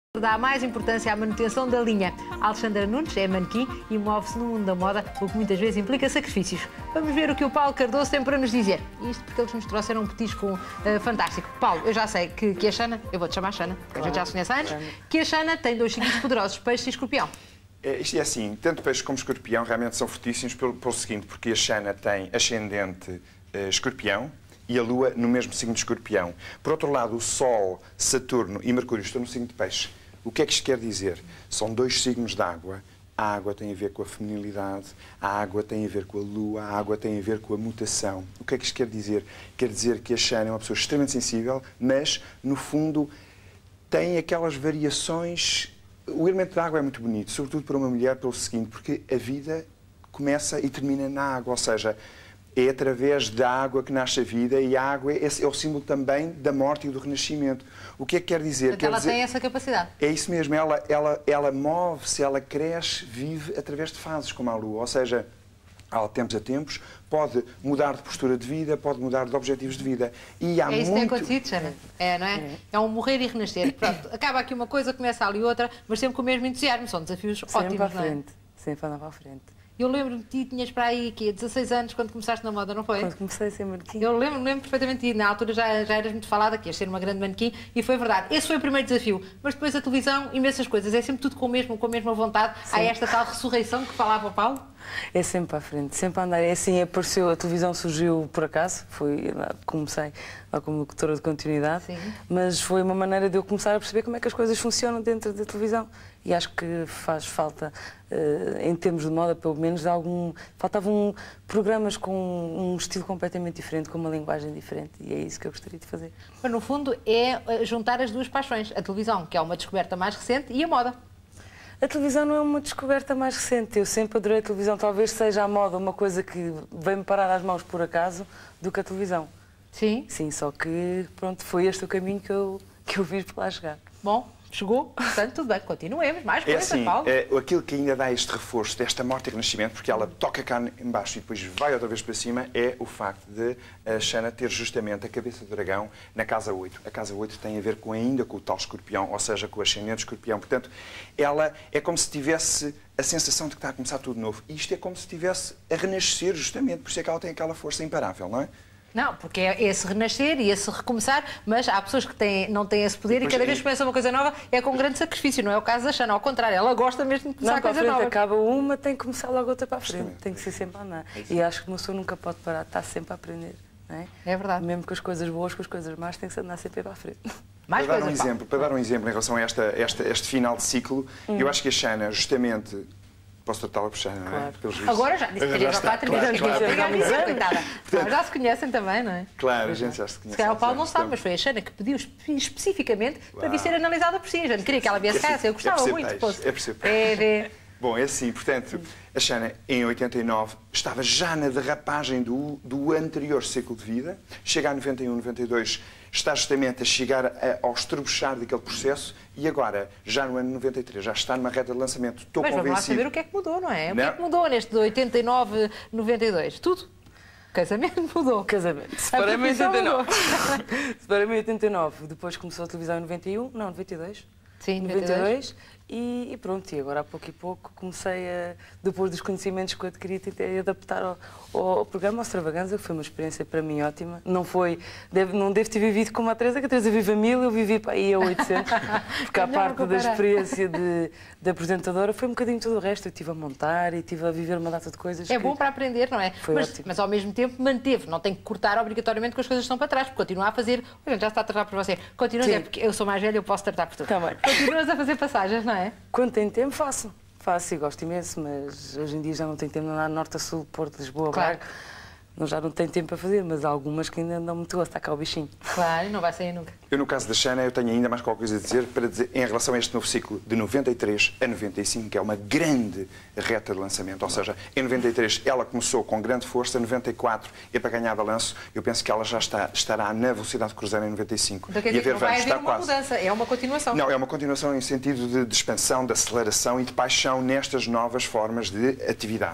Dá mais importância à manutenção da linha. A Alexandra Nunes é manequim e move-se no mundo da moda, o que muitas vezes implica sacrifícios. Vamos ver o que o Paulo Cardoso tem para nos dizer. Isto porque eles nos trouxeram um petisco fantástico. Paulo, eu já sei que a Xana, eu vou-te chamar Xana, porque a gente já se conhece há anos, que a Xana tem dois signos poderosos, peixe e escorpião. Isto é assim, tanto peixe como escorpião realmente são fortíssimos pelo seguinte, porque a Xana tem ascendente escorpião e a Lua no mesmo signo de escorpião. Por outro lado, o Sol, Saturno e Mercúrio estão no signo de peixe. O que é que isto quer dizer? São dois signos de água. A água tem a ver com a feminilidade, a água tem a ver com a lua, a água tem a ver com a mutação. O que é que isto quer dizer? Quer dizer que a Xana é uma pessoa extremamente sensível, mas, no fundo, tem aquelas variações. O elemento da água é muito bonito, sobretudo para uma mulher, pelo seguinte, porque a vida começa e termina na água, ou seja, é através da água que nasce a vida e a água é o símbolo também da morte e do renascimento. O que é que quer dizer? Então ela tem essa capacidade. É isso mesmo, ela move-se, ela cresce, vive através de fases, como a Lua. Ou seja, há tempos a tempos, pode mudar de postura de vida, pode mudar de objetivos de vida. E há isso que tem acontecido, Xana. É, não é? É um morrer e renascer. Pronto, acaba aqui uma coisa, começa ali outra, mas sempre com o mesmo entusiasmo. São desafios ótimos, para a frente, não é? sempre andar para a frente. Eu lembro-me de ti, tinhas para aí aqui, 16 anos, quando começaste na moda, não foi? Quando comecei a ser manequim. Eu lembro perfeitamente de ti. Na altura já eras muito falada que ias ser uma grande manequim e foi verdade. Esse foi o primeiro desafio. Mas depois a televisão, imensas coisas. É sempre tudo com a mesma vontade. Sim. Há esta tal ressurreição que falava o Paulo. É sempre para a frente, sempre a andar. É assim, apareceu, a televisão surgiu por acaso, comecei lá como locutora de continuidade, sim, mas foi uma maneira de eu começar a perceber como é que as coisas funcionam dentro da televisão. E acho que faz falta, em termos de moda, pelo menos, faltavam programas com um estilo completamente diferente, com uma linguagem diferente, e é isso que eu gostaria de fazer. Mas, no fundo, é juntar as duas paixões, a televisão, que é uma descoberta mais recente, e a moda. A televisão não é uma descoberta mais recente. Eu sempre adorei a televisão. Talvez seja a moda uma coisa que veio-me parar às mãos por acaso do que a televisão. Sim? Sim, só que pronto, foi este o caminho que eu fiz para lá chegar. Bom, chegou, portanto, tudo bem, continuemos. Mais coisas, assim, Paulo. Aquilo que ainda dá este reforço desta morte e renascimento, porque ela toca cá embaixo e depois vai outra vez para cima, é o facto de a Xana ter justamente a cabeça do dragão na casa 8. A casa 8 tem a ver ainda com o tal escorpião, ou seja, com o ascendente escorpião. Portanto, ela é como se tivesse a sensação de que está a começar tudo novo. E isto é como se estivesse a renascer, justamente. Por isso é que ela tem aquela força imparável, não é? Não, porque é esse renascer e esse recomeçar, mas há pessoas que não têm esse poder e cada vez que começa uma coisa nova é com grande sacrifício, não é o caso da Xana, ao contrário, ela gosta mesmo de começar coisas novas. Acaba uma, tem que começar logo outra para a frente, tem que ser sempre a andar. E acho que uma pessoa nunca pode parar, está sempre a aprender. Não é? É verdade. Mesmo com as coisas boas, com as coisas más, tem que se andar sempre para a frente. Mais para dar um exemplo em relação a este final de ciclo, eu acho que a Xana, justamente... Posso tratá-la por Xana, não é? Claro. Agora já disse que teria já 4 anos. Já se conhecem também, não é? Claro, a gente já se conhece. Se calhar o Paulo não sabe, mas foi a Xana que pediu especificamente para vir ser analisada por si. A gente queria que ela viesse cá, eu gostava muito. Bom, é assim, portanto, a Xana, em 89, estava já na derrapagem do anterior ciclo de vida, chega a 91, 92, está justamente a chegar ao estrebuchar daquele processo e agora, já no ano 93, já está numa reta de lançamento. Estou convencido. Mas vamos lá saber o que é que mudou, não é? O que é que mudou neste de 89, 92? Tudo. O casamento mudou. Casamento. Separei-me em 89. Separei-me em 89. Depois começou a televisão em 91, não, 92. Sim, 92. E pronto, e agora a pouco comecei depois dos conhecimentos que eu adquiri, tentei adaptar ao programa, ao Extravaganza, que foi uma experiência para mim ótima. Não devo ter vivido como a Teresa, que a Teresa vive a 1000, eu vivi para aí a 800, porque a parte da experiência de apresentadora foi um bocadinho tudo o resto. Eu estive a montar e estive a viver uma data de coisas. É bom para aprender, não é? Foi ótimo. Mas ao mesmo tempo manteve, não tem que cortar obrigatoriamente que as coisas estão para trás, porque continua a fazer. Já está a tratar por você. Continua, porque eu sou mais velha, eu posso tratar por tu. Tá bem. Continuas a fazer passagens, não é? Quando tenho tempo, faço e gosto imenso, mas hoje em dia já não tenho tempo de andar norte a sul, Porto, Lisboa, claro. Braga. Já não tenho tempo para fazer, mas há algumas que ainda andam muito a estar cá o bichinho. Claro, não vai sair nunca. Eu, no caso da Xana, eu tenho ainda mais qualquer coisa a dizer, em relação a este novo ciclo de 93 a 95, que é uma grande reta de lançamento. Ou seja, em 93 ela começou com grande força, em 94 é para ganhar balanço. Eu penso que ela já estará na velocidade cruzeiro em 95. Então quer dizer que vai haver uma mudança, é uma continuação. Não, é uma continuação em sentido de expansão, de aceleração e de paixão nestas novas formas de atividade.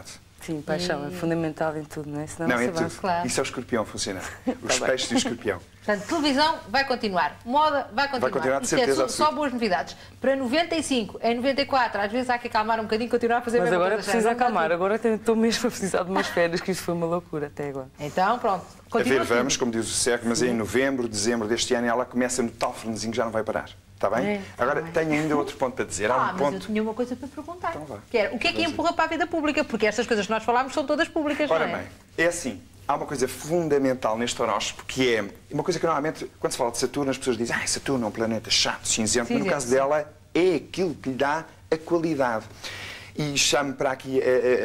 Sim, paixão é fundamental em tudo, não é? Senão Não, se é avança. tudo. Claro. Isso é o escorpião funcionar. Os peixes e o escorpião. Portanto, televisão vai continuar, moda vai continuar. Vai continuar, de Isto certeza é só absoluta. boas novidades. Para 95, em 94, às vezes há que acalmar um bocadinho e continuar a fazer a Mas mesma agora coisa. preciso acalmar, agora estou mesmo a precisar de umas férias, que isto foi uma loucura até agora. Então, pronto. A Continua ver, vamos, como diz o Sérgio, mas em novembro, dezembro deste ano ela começa no tal frenesinho que já não vai parar. Está bem? Agora, tenho ainda outro ponto para dizer. Há um mas eu ponto... tinha uma coisa para perguntar. Então vá. Que era, o que é que empurra para a vida pública? Porque estas coisas que nós falámos são todas públicas, Ora não é? bem, é assim. Há uma coisa fundamental neste horóscopo, que é uma coisa que normalmente, quando se fala de Saturno, as pessoas dizem Saturno é um planeta chato, cinzento, mas no caso dela é aquilo que lhe dá a qualidade. E chamo para aqui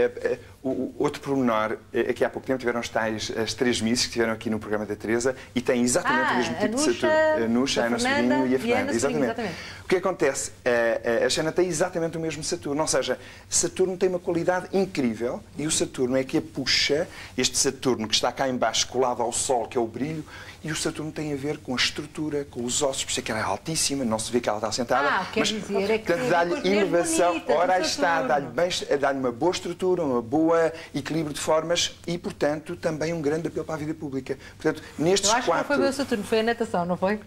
o outro pormenor. Aqui há pouco tempo tiveram as 3 misses que estiveram aqui no programa da Teresa e têm exatamente o mesmo tipo de Saturno. A Nuxa, a Ana Sobrinho e a Fernanda. Exatamente. O que acontece? A Xana tem exatamente o mesmo Saturno. Ou seja, Saturno tem uma qualidade incrível e o Saturno é que a puxa, este Saturno que está cá em baixo colado ao Sol, que é o brilho, e o Saturno tem a ver com a estrutura, com os ossos, por isso é que ela é altíssima, não se vê que ela está sentada. Quer dizer, é que portanto, dá-lhe elevação, ora aí está, Saturno. dá-lhe uma boa estrutura, um bom equilíbrio de formas e, portanto, também um grande apelo para a vida pública. Portanto, nestes Eu acho que não foi quatro... o Saturno, foi a natação, não foi?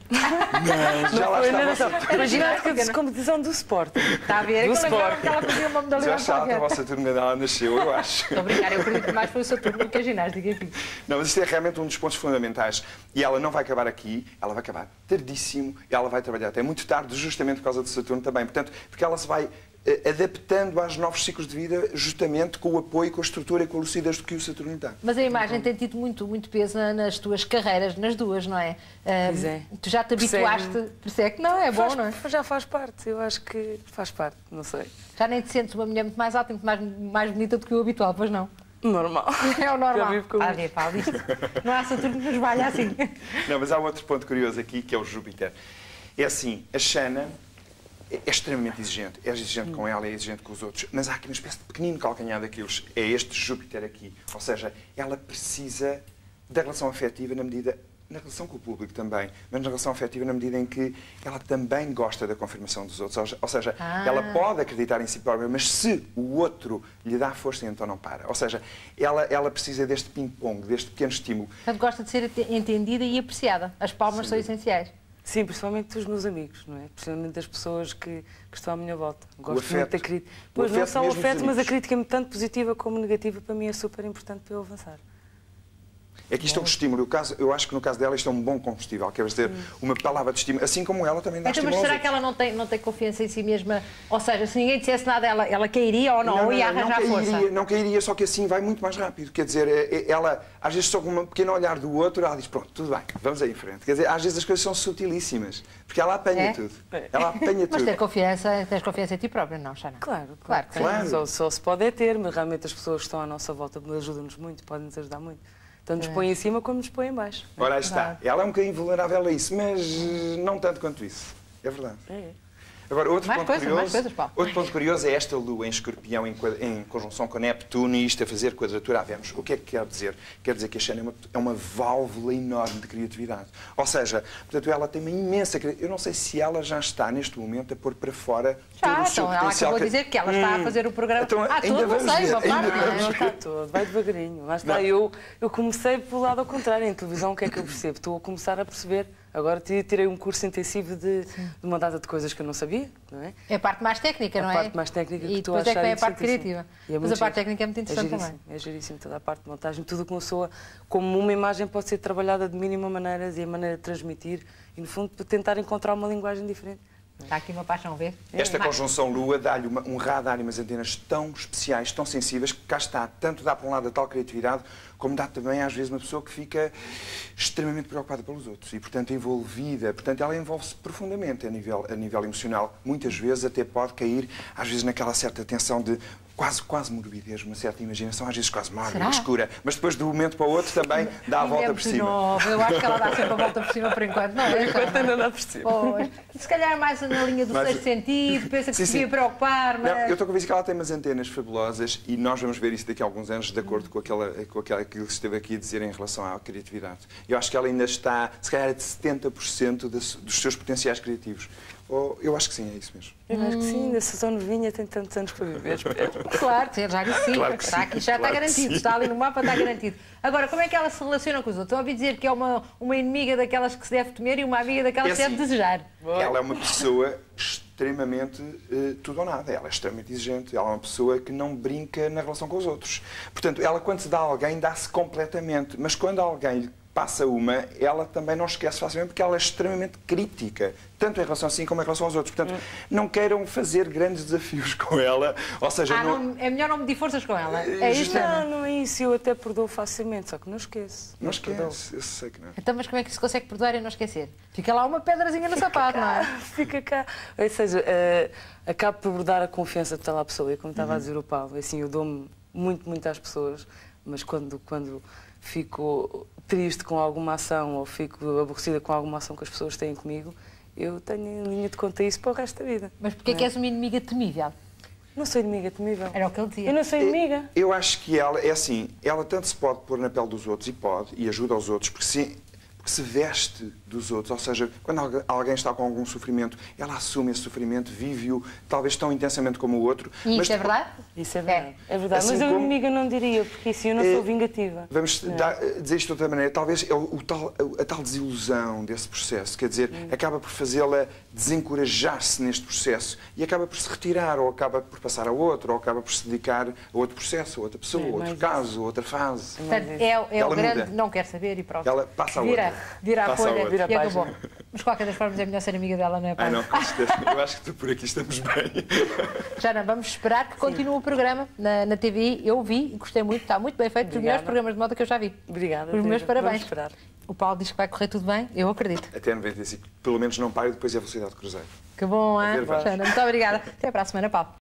Mas já lá estava Mas ginástica de competição do Sporting. Está a ver? Do Eu lembrava Sport. que ela fazia uma já modalidade estava qualquer. o Saturno quando ela nasceu, eu acho. Estou a brincar, eu acredito que mais foi o Saturno do que a ginástica, enfim. Não, mas isto é realmente um dos pontos fundamentais. E ela não vai acabar aqui, ela vai acabar tardíssimo, e ela vai trabalhar até muito tarde, justamente por causa do Saturno também. Portanto, porque ela se vai adaptando aos novos ciclos de vida, justamente com o apoio, com a estrutura e com a lucidez do que o Saturno lhe dá. Mas a imagem tem tido muito peso nas tuas carreiras, nas duas, não é? Pois é. Tu já te habituaste, por isso é que não, é bom, não é? Já faz parte, eu acho que faz parte, não sei. Já nem te sentes uma mulher muito mais alta, muito mais bonita do que o habitual, pois não? Normal. É o normal. Já vivo com Ah, isso. vê, Paulo, isto não há Saturno que nos valha assim. Não, mas há outro ponto curioso aqui, que é o Júpiter. É assim, a Xana é extremamente exigente. É exigente com ela, é exigente com os outros. Mas há aqui uma espécie de pequenino calcanhar daqueles. É este Júpiter aqui. Ou seja, ela precisa da relação afetiva na relação com o público também, mas na relação afetiva na medida em que ela também gosta da confirmação dos outros. Ou seja, ela pode acreditar em si própria, mas se o outro lhe dá força, então não para. Ou seja, ela precisa deste ping-pong, deste pequeno estímulo. Portanto, gosta de ser entendida e apreciada. As palmas são essenciais. Sim, principalmente dos meus amigos, não é? Principalmente das pessoas que estão à minha volta. Gosto afeto. muito da crítica. O Pois não afeto só o mesmo dos afeto, mas a amigos. crítica tanto positiva como negativa para mim é super importante para eu avançar. É que isto é um estímulo. Eu acho que no caso dela isto é um bom combustível. Quer dizer, uma palavra de estímulo, assim como ela também dá Então, estímulo mas será aos que ela não tem confiança em si mesma? Ou seja, se ninguém dissesse nada, ela cairia ou não? Ou ia arranjar força? Não cairia, só que assim vai muito mais rápido. Quer dizer, ela, às vezes, só com um pequeno olhar do outro, ela diz, pronto, tudo bem, vamos aí em frente. Quer dizer, às vezes as coisas são sutilíssimas, porque ela apanha tudo. Ela apanha Mas tudo. tens confiança em ti própria, não, Xana? Claro, Claro que Claro. Só se pode é ter, mas realmente as pessoas que estão à nossa volta ajudam-nos muito, podem-nos ajudar muito. Tanto nos põem em cima como nos põem em baixo. Ora, aí está. Ela é um bocadinho vulnerável a isso, mas não tanto quanto isso. É verdade. Agora, outro Mais ponto coisas, curioso, mais coisas, Paulo. outro ponto curioso é esta Lua em Escorpião em conjunção com Neptuno e isto a fazer quadratura a Vênus. O que é que quer dizer? Quer dizer que a Xana é uma válvula enorme de criatividade. Ou seja, portanto, ela tem uma imensa criatividade. Eu não sei se ela já está neste momento a pôr para fora todo o seu Então, ela potencial. acabou de dizer que ela está a fazer o programa. Então, ainda Tudo, não vamos sei, ver, uma ainda parte, não é? Não está todo, vai devagarinho. Lá está, eu comecei pelo lado ao contrário. Em televisão, o que é que eu percebo? Estou a começar a perceber. Agora tirei um curso intensivo de uma data de coisas que eu não sabia, não é? É a parte mais técnica, não é? A parte mais técnica que e estou a depois é que achar vem a parte interessantíssima. criativa. E é Mas muito a parte giro. técnica é muito interessante também. É giríssimo, toda a parte de montagem, tudo como soa, como uma imagem pode ser trabalhada de mínima maneira e a maneira de transmitir e, no fundo, para tentar encontrar uma linguagem diferente. Está aqui uma paixão, vê? Esta conjunção Lua dá-lhe um radar e umas antenas tão especiais, tão sensíveis, que cá está. Tanto dá para um lado a tal criatividade, como dá também, às vezes, uma pessoa que fica extremamente preocupada pelos outros e, portanto, envolvida. Portanto, ela envolve-se profundamente a nível emocional. Muitas vezes até pode cair, às vezes, naquela certa tensão de quase morbidez, uma certa imaginação, às vezes quase mórbida, escura. Mas depois, de um momento para o outro, também dá a volta por cima. Nova. Eu acho que ela dá sempre a volta por cima por enquanto, não é? Enquanto ainda dá por cima. Pois. Se calhar mais na linha do sexto sentido, pensa que se devia preocupar, mas... Não, eu estou convencido que ela tem umas antenas fabulosas e nós vamos ver isso daqui a alguns anos, de acordo com aquilo que esteve aqui a dizer em relação à criatividade. Eu acho que ela ainda está, se calhar, de 70% dos seus potenciais criativos. Ou eu acho que sim, é isso mesmo. Eu acho que sim, ainda se sou novinha, tenho tantos anos para viver. Claro, já que sim, Claro que está, sim, aqui, já claro está que garantido, sim. está ali no mapa, está garantido. Agora, como é que ela se relaciona com os outros? Eu ouvi dizer que é uma inimiga daquelas que se deve temer e uma amiga daquelas que se deve desejar. Ela é uma pessoa extremamente tudo ou nada. Ela é extremamente exigente. Ela é uma pessoa que não brinca na relação com os outros. Portanto, ela quando se dá a alguém, dá-se completamente. Mas quando alguém lhe passa uma, ela também não esquece facilmente porque ela é extremamente crítica, tanto em relação a si como em relação aos outros. Portanto, não queiram fazer grandes desafios com ela. Ou seja, é melhor não medir forças com ela. É isso? Não é isso. Eu até perdoo facilmente, só que não esqueço. Não esquece, eu sei que não. Então, mas como é que se consegue perdoar e não esquecer? Fica lá uma pedrazinha no sapato, não é? Fica cá. Ou seja, acabo por dar a confiança total à pessoa. E como estava a dizer o Paulo, assim, eu dou-me muito às pessoas, mas quando fico triste com alguma ação ou fico aborrecida com alguma ação que as pessoas têm comigo, eu tenho em linha de conta isso para o resto da vida. Mas porquê é que és uma inimiga temível? Não sou inimiga temível. Era o que ele dizia. Eu não sou inimiga. Eu acho que ela, é assim, ela tanto se pode pôr na pele dos outros e ajuda aos outros, porque se veste dos outros, ou seja, quando alguém está com algum sofrimento, ela assume esse sofrimento, vive-o, talvez tão intensamente como o outro. E isto é verdade? Isso é verdade. É verdade, Assim mas eu como- inimiga não diria, porque assim eu não sou vingativa. Vamos dizer isto de outra maneira, talvez a tal desilusão desse processo, quer dizer, acaba por fazê-la desencorajar-se neste processo e acaba por se retirar, ou acaba por passar a outro, ou acaba por se dedicar a outro processo, a outra pessoa, a outro mais caso, a outra fase. Portanto, é o Ela grande muda. não quer saber e pronto. Ela passa a vira, outra. Vira a Passa a folha outra. Vira a e acabou. página. Mas de qualquer das formas é melhor ser amiga dela, não é, Paulo? Não, com certeza. Eu acho que por aqui estamos bem. Jana, vamos esperar que continue o programa na TVI. Eu vi e gostei muito, está muito bem feito, dos melhores programas de moda que eu já vi. Obrigada. Os meus Pedro. parabéns. Vamos esperar. O Paulo diz que vai correr tudo bem, eu acredito. Até 95. Pelo menos não pare depois é a velocidade de cruzeiro. Que bom, hein? ver, vais. Jana, muito obrigada. Até para a semana, Paulo.